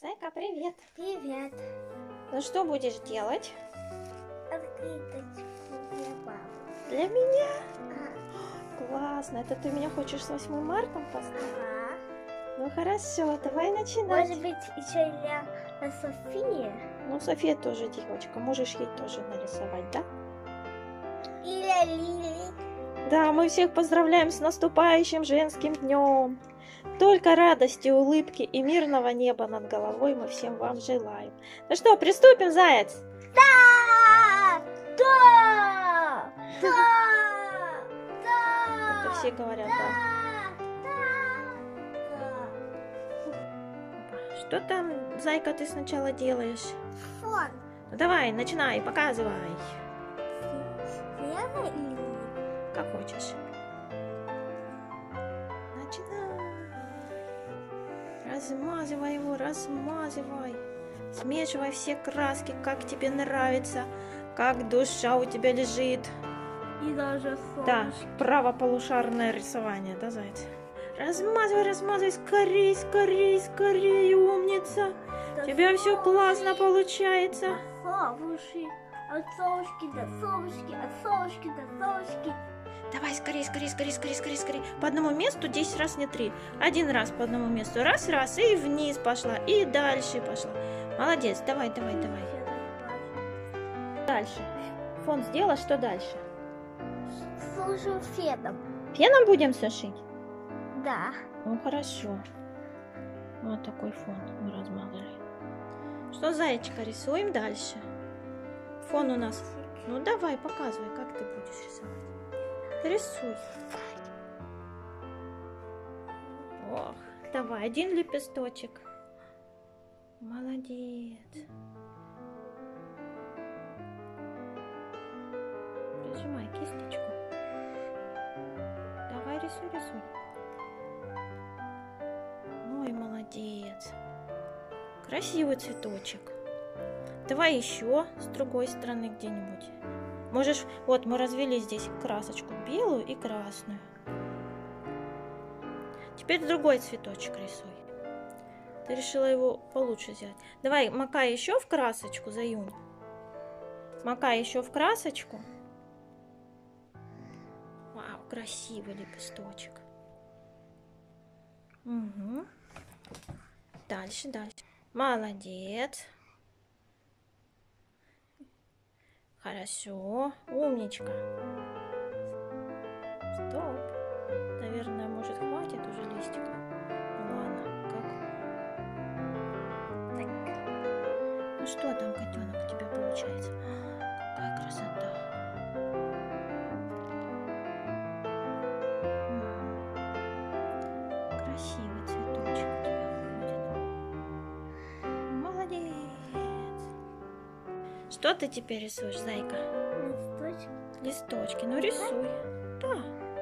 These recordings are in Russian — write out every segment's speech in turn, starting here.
Зайка, привет. Привет. Ну что будешь делать? Открыточку для папы. Для меня? Классно. Это ты меня хочешь с 8 марта поставить? Ага. Ну хорошо, давай начинать. Может быть, еще для Софии? Ну, София тоже девочка. Можешь ей тоже нарисовать, да? Или Лили. Да, мы всех поздравляем с наступающим женским днем. Только радости, улыбки и мирного неба над головой мы всем вам желаем. Ну что, приступим, заяц? Да! Да! Да! Да! Это все говорят, да. Да! Что там, зайка, ты сначала делаешь? Фон. Ну, давай, начинай, показывай. Лена или Как хочешь. Начинай. Размазывай его, размазывай. Смешивай все краски, как тебе нравится, как душа у тебя лежит. И даже Да, правополушарное рисование, да, заяц? Размазывай, размазывай, скорей, скорей, скорей, умница. У тебя все классно получается. Солнышки, от солнышки до солнышки, от солнышки до солнышки. Давай, скорей, скорей, скорей, скорей, скорей, скорей. По одному месту 10 раз, не 3. Один раз по одному месту. Раз, раз, и вниз пошла, и дальше пошла. Молодец, давай, давай, давай. Дальше. Фон сделала, что дальше? Служу феном. Феном будем сушить? Да. Ну, хорошо. Вот такой фон мы размазали. Что, зайчика, рисуем дальше? Фон у нас... Ну, давай, показывай, как ты будешь рисовать. Рисуй. Ох, давай, один лепесточек. Молодец. Прижимай кисточку. Давай, рисуй, рисуй. Ой, молодец. Красивый цветочек. Давай еще с другой стороны где-нибудь. Можешь, вот мы развели здесь красочку белую и красную. Теперь другой цветочек рисуй. Ты решила его получше взять. Давай, макай еще в красочку, Заюнь. Макай еще в красочку. Вау, красивый лепесточек. Угу. Дальше, дальше. Молодец. Хорошо, умничка. Стоп. Наверное, может, хватит уже листиков. Ну ладно, как? Так. Ну что там, котенок, у тебя получается? Какая красота. Красивый цветочек у тебя выходит. Молодец. Что ты теперь рисуешь, зайка? Листочки. Листочки. Ну рисуй. Да.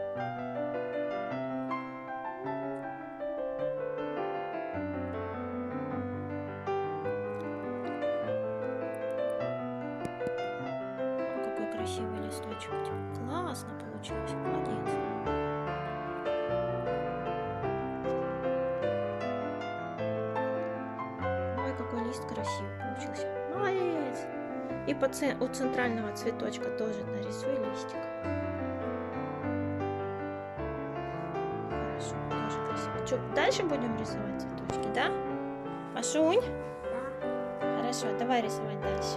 Какой красивый листочек у тебя. Классно получилось. Молодец. Ой, какой лист красивый получился. Молодец. И у центрального цветочка тоже нарисуй листик. Хорошо, тоже красиво. Что, дальше будем рисовать цветочки, да? Машунь? Да. Хорошо, давай рисовать дальше.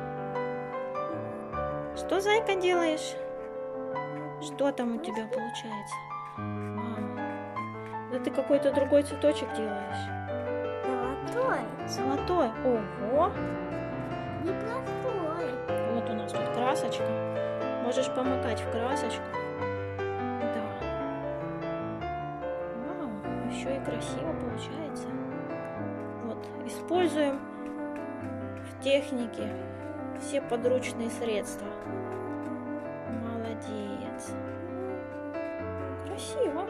Что, зайка, делаешь? Что там у тебя получается? Вау. Да ты какой-то другой цветочек делаешь. Золотой. Золотой. Ого. Непростой. Вот у нас тут красочка. Можешь помакать в красочку. Да. Вау, еще и красиво получается. Вот, используем в технике все подручные средства. Молодец. Красиво.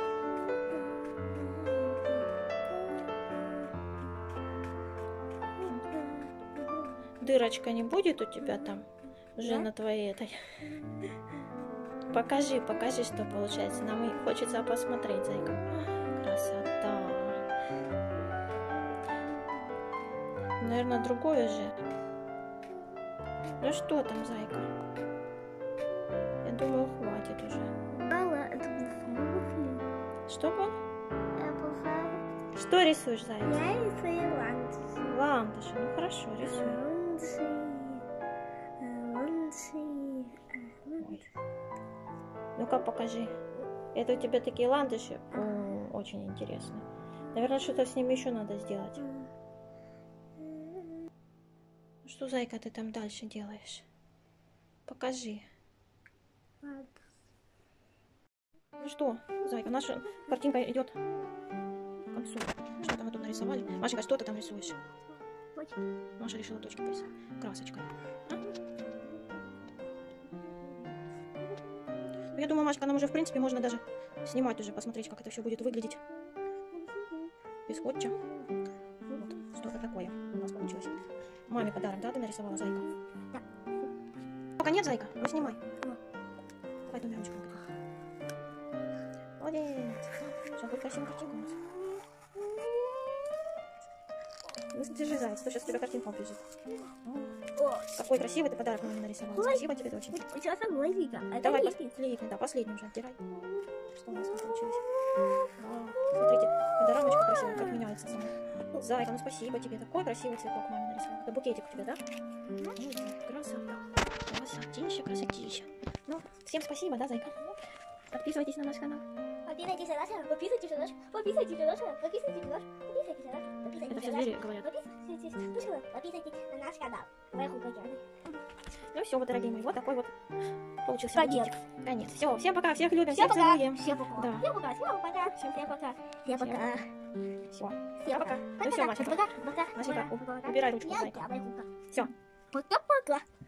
Дырочка не будет у тебя там уже Да? на твоей этой? Покажи, покажи, что получается. Нам и хочется посмотреть, зайка. Красота. Наверное, другое же. Ну что там, зайка? Я думаю, хватит уже. Мало, это был Что, Поль? Я был Что рисуешь, зайка? Я рисую ландыши. Ландыши. Ну хорошо, рисуй. Ой. Ну-ка, покажи. Это у тебя такие ландыши? О, очень интересно. Наверное, что-то с ними еще надо сделать. Что, зайка, ты там дальше делаешь? Покажи. Ну что, зайка, наша картинка идет к концу. Что-то мы тут нарисовали. Машенька, что ты там рисуешь? Маша решила точки порисовать красочкой. А? Я думаю, Машка, нам уже, в принципе, можно даже снимать уже, посмотреть, как это все будет выглядеть. Без скотча. Вот, что-то такое у нас получилось. Маме подарок, да, ты нарисовала, зайка? Да. Пока нет, зайка, ну снимай. Давай двумя ручками. Молодец. Сейчас будет красивая картинка у нас. Ну, держи, заяц, то сейчас у тебя картинка лежит. Какой красивый ты подарок маме нарисовала. Спасибо тебе, доченька. Сейчас одной видно. Давай, клеить, да, последний уже отдирай. Что у нас тут получилось? Смотрите, эта рамочка красивая, как меняется сама. Зайка, ну спасибо тебе, такой красивый цветок маме нарисовала. Это букетик у тебя, да? Красота. Красотища, красотища. Ну, всем спасибо, да, зайка? Подписывайтесь на наш канал. Подписывайтесь на наш канал, подписывайтесь на наш, подписывайтесь на наш канал, подписывайтесь на наш, подписывайтесь на наш, подписывайтесь Это все на наш, звери говорят. подписывайтесь на наш канал. Вверху потянем. Ну все, вот, дорогие мои, вот такой вот получился Конец. букетик. Конец. Все, всем пока, всех любим, Всем всех пока. целуем. Всем пока. Да. Всем пока. Всем пока. Всем пока. Всем пока. Все. Всем пока. Ну все, Машенька. Пока. Машенька, убирай ручку, зайка. Все. Пока-пока.